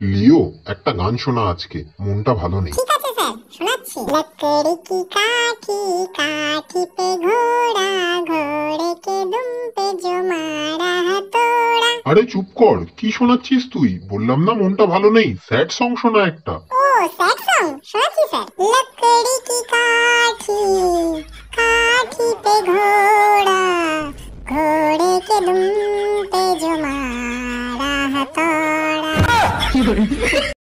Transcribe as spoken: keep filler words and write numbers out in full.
লিও, একটা গান শোনা, আজকে মনটা ভালো নেই। ঠিক আছে স্যার, শোনাচ্ছি। लकड़ी की काठी काठी पे घोड़ा घोड़े के दुम पे जो मारा हथौड़ा। আরে চুপ কর, কি শোনাচ্ছিস তুই? বললাম না মনটা ভালো নেই, স্যাড সং শোনা একটা। ও सैड सॉन्ग, শোনাচ্ছি স্যার। लकड़ी की काठी काठी पे घोड़ा घोड़े के दुम पे जो मारा हथौड़ा।